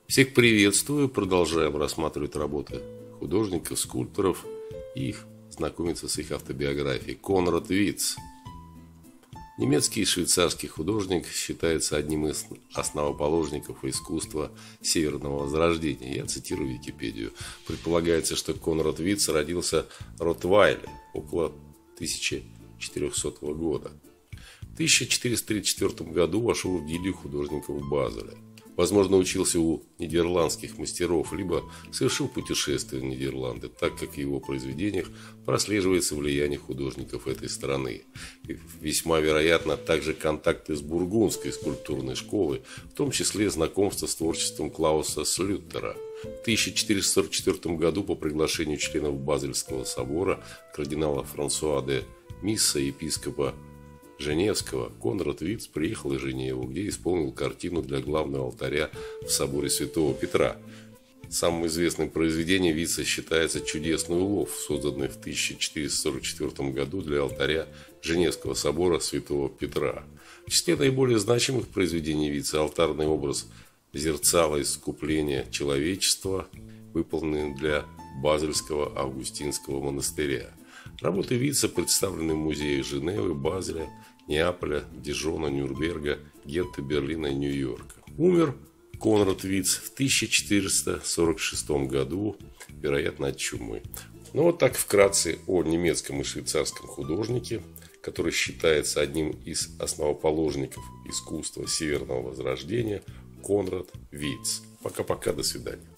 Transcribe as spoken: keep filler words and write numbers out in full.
Всех приветствую. Продолжаем рассматривать работы художников, скульпторов и их, знакомиться с их автобиографией. Конрад Витц. Немецкий и швейцарский художник, считается одним из основоположников искусства Северного Возрождения. Я цитирую Википедию. Предполагается, что Конрад Витц родился в Ротвейле около тысяча четырехсотого года. В тысяча четыреста тридцать четвёртом году вошел в гильдию художников Базеля. Возможно, учился у нидерландских мастеров, либо совершил путешествие в Нидерланды, так как в его произведениях прослеживается влияние художников этой страны. И весьма вероятно также контакты с бургундской скульптурной школой, в том числе знакомство с творчеством Клауса Слютера. В тысяча четыреста сорок четвёртом году по приглашению членов Базельского собора кардинала Франсуа де Мисса, епископа Женевского, Конрад Витц приехал из Женевы, где исполнил картину для главного алтаря в соборе Святого Петра. Самым известным произведением Витца считается «Чудесный улов», созданный в тысяча четыреста сорок четвёртом году для алтаря Женевского собора Святого Петра. В числе наиболее значимых произведений Витца алтарный образ зерцала искупления человечества, выполненный для Базельского Августинского монастыря. Работы Витца представлены в музеях Женевы, Базеля, Неаполя, Дижона, Нюрнберга, Гетте, Берлина и Нью-Йорка. Умер Конрад Витц в тысяча четыреста сорок шестом году, вероятно, от чумы. Ну вот так вкратце о немецком и швейцарском художнике, который считается одним из основоположников искусства Северного Возрождения, Конрад Витц. Пока-пока, до свидания.